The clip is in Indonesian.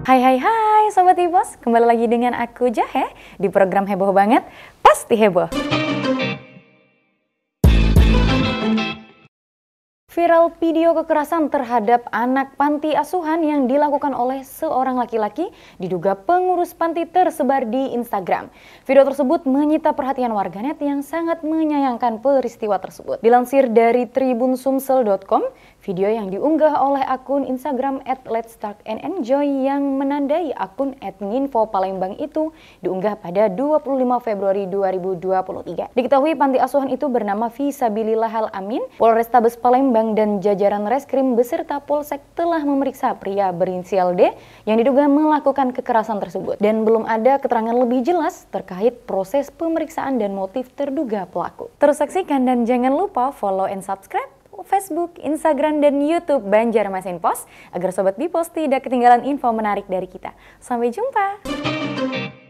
Hai hai hai Sobat Hibos, kembali lagi dengan aku Jahe di program Heboh Banget, Pasti Heboh. Viral video kekerasan terhadap anak panti asuhan yang dilakukan oleh seorang laki-laki diduga pengurus panti tersebar di Instagram. Video tersebut menyita perhatian warganet yang sangat menyayangkan peristiwa tersebut. Dilansir dari tribunsumsel.com, video yang diunggah oleh akun Instagram @letstalkandenjoy yang menandai akun @nginfopalembang itu diunggah pada 25 Februari 2023. Diketahui panti asuhan itu bernama Fisabilillahal Amin. Polrestabes Palembang dan jajaran reskrim beserta polsek telah memeriksa pria berinisial D yang diduga melakukan kekerasan tersebut dan belum ada keterangan lebih jelas terkait proses pemeriksaan dan motif terduga pelaku. Terus saksikan dan jangan lupa follow and subscribe Facebook, Instagram, dan YouTube Banjarmasin Pos agar Sobat Bipos tidak ketinggalan info menarik dari kita. Sampai jumpa!